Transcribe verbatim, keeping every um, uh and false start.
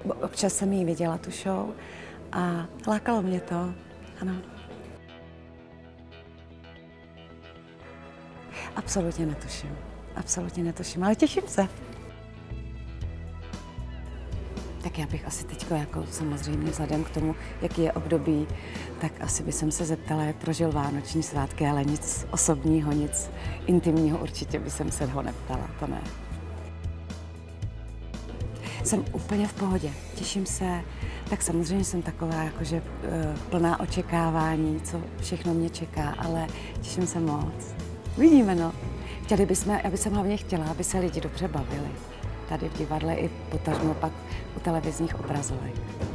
Občas jsem jí viděla tu show a lákalo mě to, ano. Absolutně netuším, absolutně netuším, ale těším se. Tak já bych asi teď, jako samozřejmě vzhledem k tomu, jaký je období, tak asi bych se zeptala, jak prožil vánoční svátky, ale nic osobního, nic intimního určitě by jsem se ho neptala, to ne. Jsem úplně v pohodě, těším se, tak samozřejmě jsem taková jakože plná očekávání, co všechno mě čeká, ale těším se moc. Vidíme, no. Chtěli bychom, já bych hlavně chtěla, aby se lidi dobře bavili. Tady v divadle i potažmo pak u televizních obrazovek.